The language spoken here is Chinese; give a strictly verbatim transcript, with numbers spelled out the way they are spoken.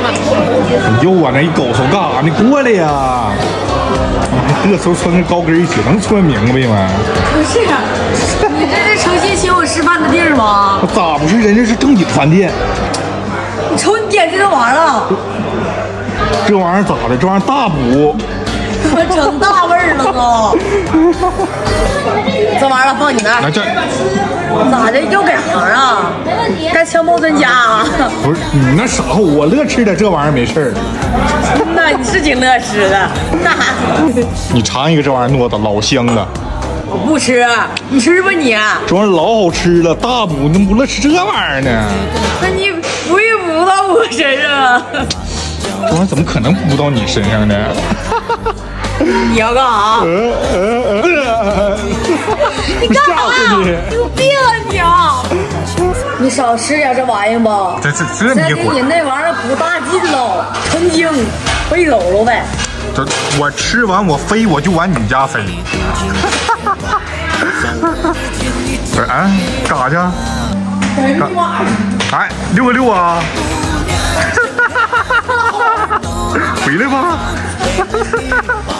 又往那一狗手干啥？你过来呀！这时候穿个高跟鞋能穿明白吗？ 不是，你这是诚心请我吃饭的地儿吗？ 咋不是？人家是正经饭店。 你瞅你点这个玩意儿了。 这玩意儿咋的？这玩意儿大补。 我整大味儿了都。这玩意儿放你那儿。 来这。 咋的？又改行啊？该强暴专家啊？ 不是你那啥，我乐吃的这玩意儿没事儿。 那你是挺乐吃的。 你尝一个这玩意儿糯的，老香的。 我不吃，你吃吧你。 这玩意儿老好吃了，大补，你怎么不乐吃这玩意儿呢？ 那你补也补不到我身上啊。 这玩意儿怎么可能补到你身上呢？ 你要干啥？ 呃呃呃、 你干啥？你有病啊你啊！你少吃点这玩意儿吧。 这这这你给你那玩意儿补大劲喽，成精，飞走了呗。 这我吃完我飞我就往你家飞。不是啊，干啥去？干哎，遛个遛啊！回来吧。